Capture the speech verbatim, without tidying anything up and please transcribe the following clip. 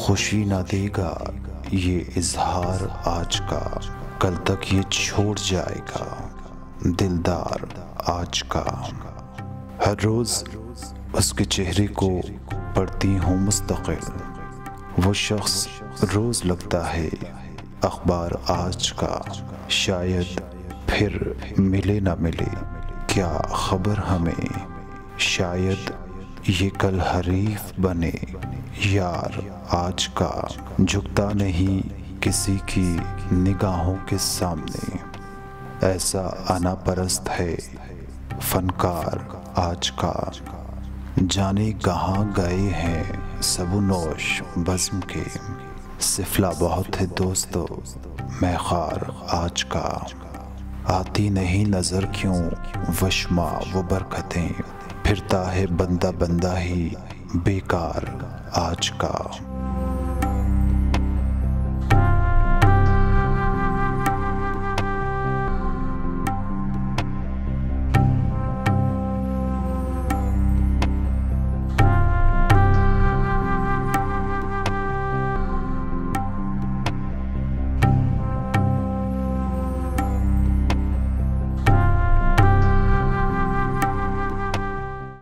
खुशी ना देगा ये इजहार आज का, कल तक ये छोड़ जाएगा दिलदार आज का। हर रोज उसके चेहरे को पढ़ती हूँ मुस्तकिल, वो शख्स रोज लगता है अखबार आज का। शायद फिर मिले ना मिले क्या खबर हमें, शायद ये कल हरीफ बने यार आज का। झुकता नहीं किसी की निगाहों के सामने, ऐसा आना परस्त है फनकार आज का। जाने कहाँ गए हैं सबुनोश बज़्म के, सिफला बहुत है दोस्तों मैं ख़ार आज का। आती नहीं नज़र क्यों वशमा वो बरकतें, फिरता है बंदा बंदा ही बेकार आज का।